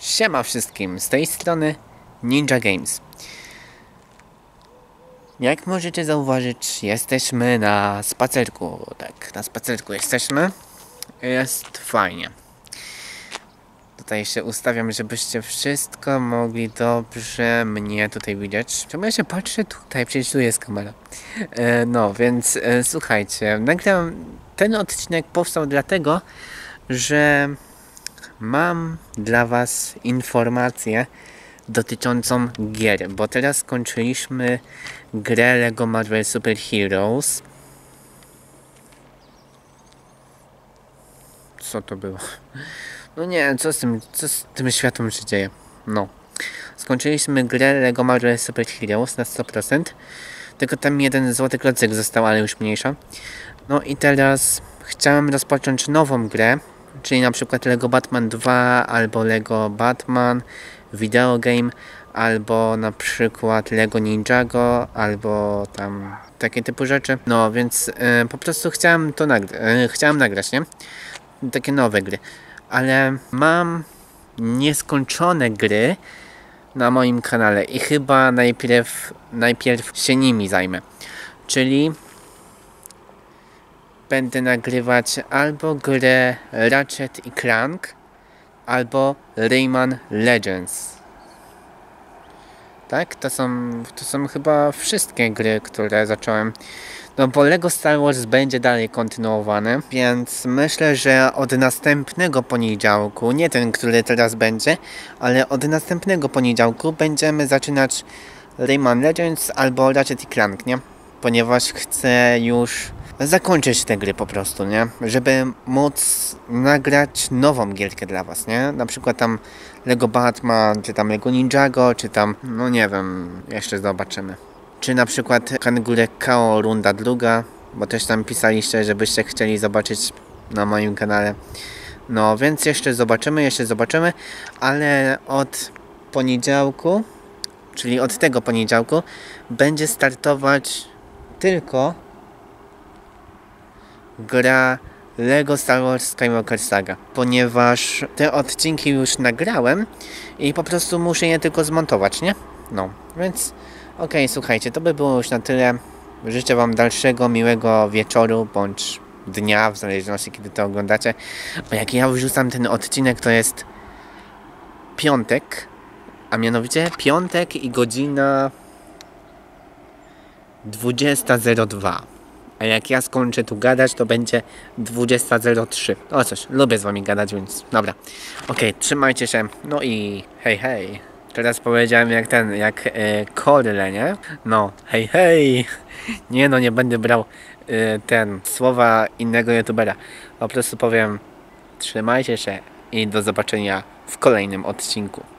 Siema wszystkim, z tej strony Ninja Games. Jak możecie zauważyć, jesteśmy na spacerku. Tak, na spacerku jesteśmy. Jest fajnie. Tutaj się ustawiam, żebyście wszystko mogli dobrze mnie tutaj widzieć. Czemu ja się patrzę tutaj? Przecież tu jest kamera. No, więc słuchajcie, ten odcinek powstał dlatego, że mam dla was informację dotyczącą gier, bo teraz skończyliśmy grę LEGO Marvel Super Heroes. Co to było? No nie, co z tym światem się dzieje? No. Skończyliśmy grę LEGO Marvel Super Heroes na 100%. Tylko tam jeden złoty klocek został, ale już mniejsza. No i teraz chciałem rozpocząć nową grę, czyli na przykład LEGO Batman 2 albo LEGO Batman Video Game, albo na przykład LEGO Ninjago, albo tam takie typu rzeczy. No więc po prostu chciałem nagrać, nie? Takie nowe gry. Ale mam nieskończone gry na moim kanale i chyba najpierw się nimi zajmę. Czyli będę nagrywać albo grę Ratchet & Clank, albo Rayman Legends. Tak? To są chyba wszystkie gry, które zacząłem. No bo LEGO Star Wars będzie dalej kontynuowany, więc myślę, że od następnego poniedziałku, nie ten, który teraz będzie, ale od następnego poniedziałku będziemy zaczynać Rayman Legends albo Ratchet & Clank, nie? Ponieważ chcę już zakończyć te gry po prostu, nie? Żeby móc nagrać nową gierkę dla was, nie? Na przykład tam LEGO Batman, czy tam LEGO Ninjago, czy tam, no nie wiem, jeszcze zobaczymy. Czy na przykład Kangurek Kao runda druga, bo też tam pisaliście, żebyście chcieli zobaczyć na moim kanale. No więc jeszcze zobaczymy, ale od poniedziałku, czyli od tego poniedziałku, będzie startować tylko gra LEGO Star Wars Skywalker Saga, ponieważ te odcinki już nagrałem i po prostu muszę je tylko zmontować, nie? No, więc okej, słuchajcie, to by było już na tyle. Życzę wam dalszego miłego wieczoru bądź dnia, w zależności kiedy to oglądacie, bo jak ja wrzucam ten odcinek, to jest piątek, a mianowicie piątek i godzina 20:02. A jak ja skończę tu gadać, to będzie 20:03. O coś, lubię z wami gadać, więc dobra. Okej, trzymajcie się. No i hej, hej. Teraz powiedziałem jak Korle, nie? No, hej, hej. Nie no, nie będę brał słowa innego youtubera. Po prostu powiem trzymajcie się i do zobaczenia w kolejnym odcinku.